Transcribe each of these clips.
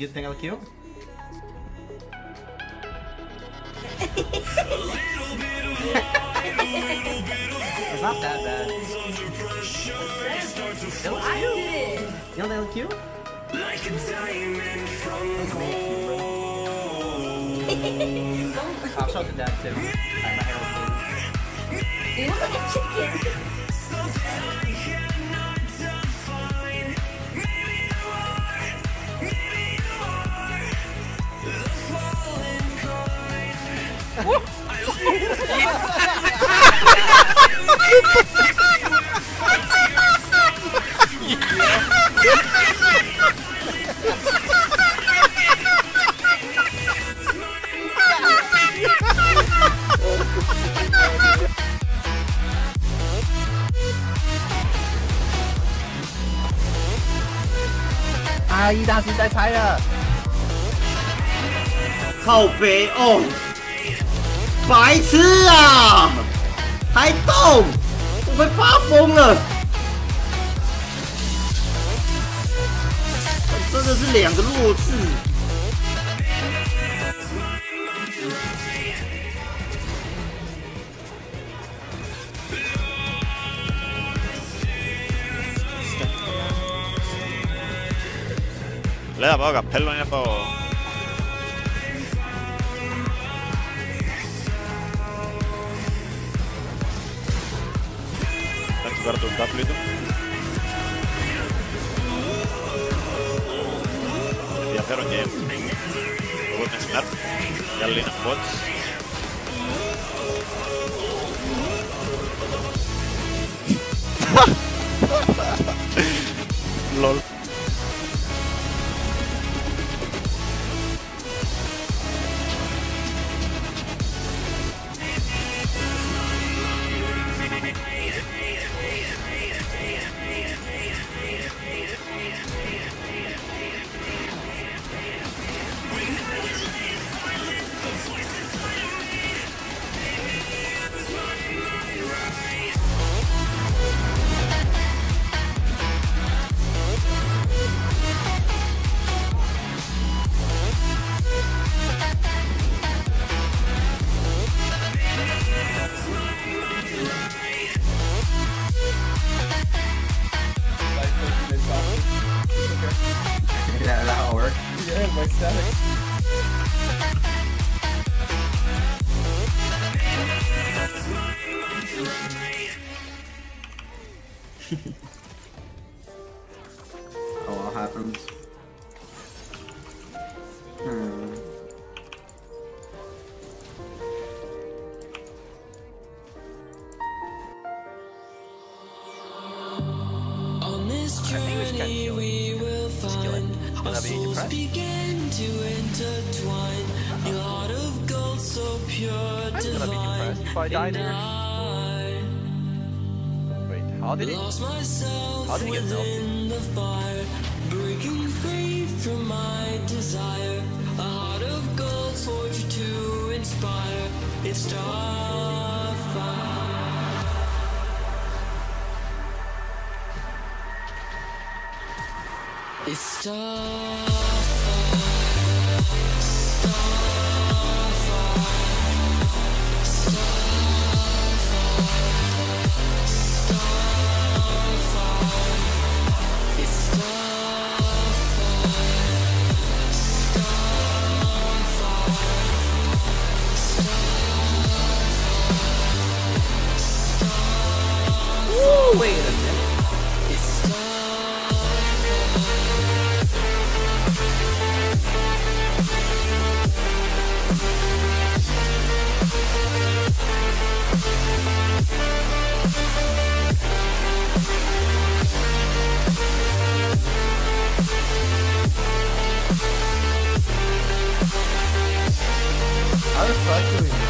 You think I look cute? It's not that bad. Don't you? You don't think I look cute? Like a diamond from gold. I'll show it to Dad too. My hair was blue. You look like a chicken. 阿姨大师在猜了， 靠北哦，白痴啊，还动，我被发疯了，真的是两个弱智。 Lei poco cappello ne fa. Tanto guardo un tapplito. Via però niente. Vuoi mesclar? Gallina bots. LOL. That'll work. Yeah, my static. Oh, what happens? On this journey we will find our souls begin to intertwine. Your heart of gold so pure, divine. And I lost myself within the fire, breaking free from my desire. A heart of gold forged to inspire. It's Starfire. It's Starfire. Wait a minute. How the fuck do we do?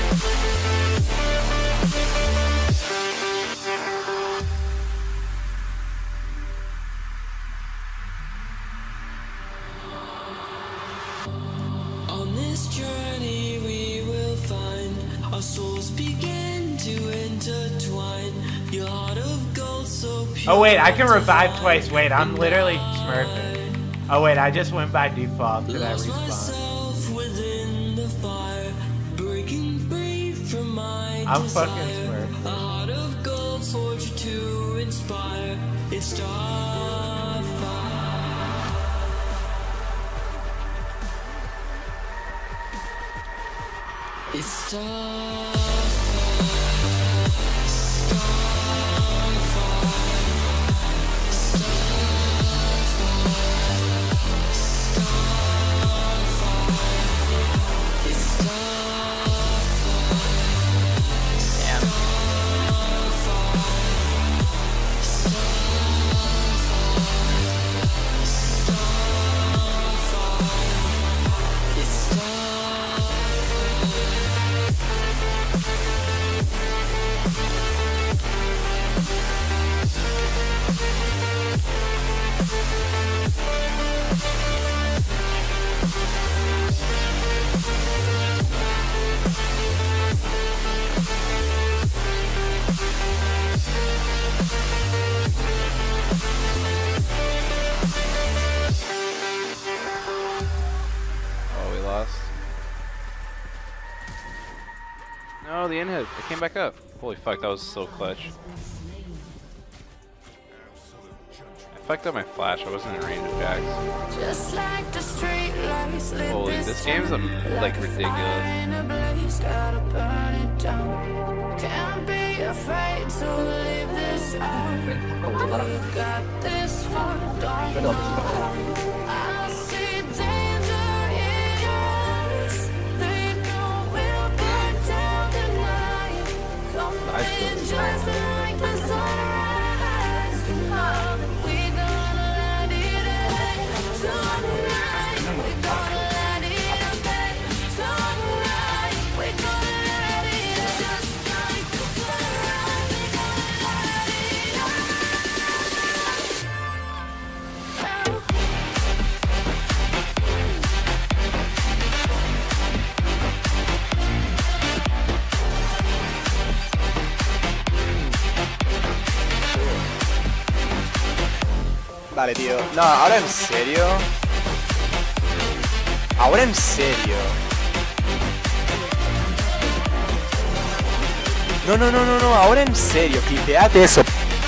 On this journey we will find our souls begin to intertwine. Your heart of gold so pure. Oh wait, I can revive twice. Wait, I'm literally smurfing. Oh wait, I just went by default because I Lost respawned. myself within the fire, breaking free from my I'm desire. fucking Smurf. A heart of gold forged to inspire. It's Starfire. It's Starfire. Oh, we lost. No, the in-hit. It came back up. Holy fuck, that was so clutch. I fucked up my flash. I wasn't in range of Jax. Just like the street lights lit Holy, this game's like ridiculous. in a blaze, gotta burn it down. Can't be afraid to leave this out. We got this far, don't know. I see danger in your eyes. They know we'll burn down the night. Coming just like the sunrise. Oh, we gonna let it rain. Tonight, we gonna let it rain. Tonight, we gonna let it just like the sunrise. We gonna let it rain. Dale, tío. No, ahora en serio. Ahora en serio. No, no, no, no, no, ahora en serio. Clipeate eso.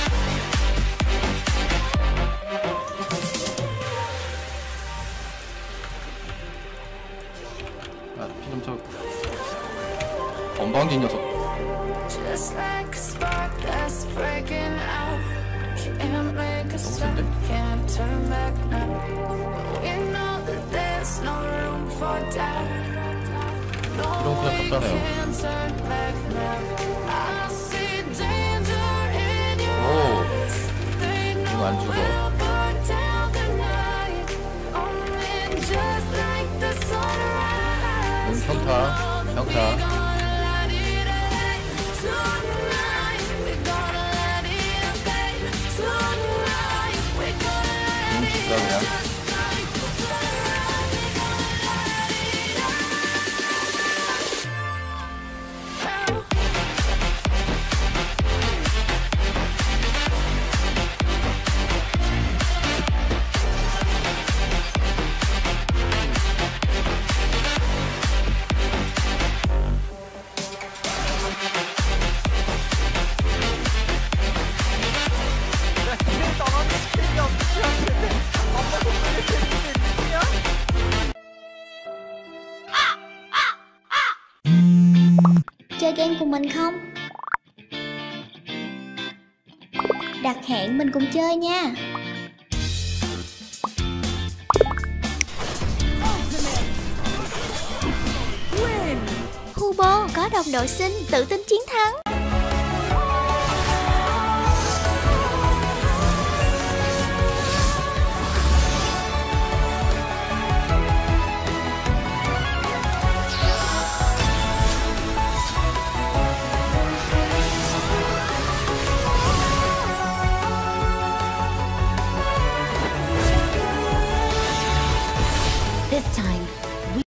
피좀 쳐. 건방진 녀석. Just like a spark that's breaking out. Can't make a stop, can't turn back now. We know that there's no room for doubt. No, we can't turn back now. I see danger in your eyes. They know we'll burn down the night. Coming just like the sunrise. 평타. 평타. 그냥. Chơi game cùng mình không? Đặt hẹn mình cùng chơi nha. Hugo có đồng đội xinh, tự tin chiến thắng.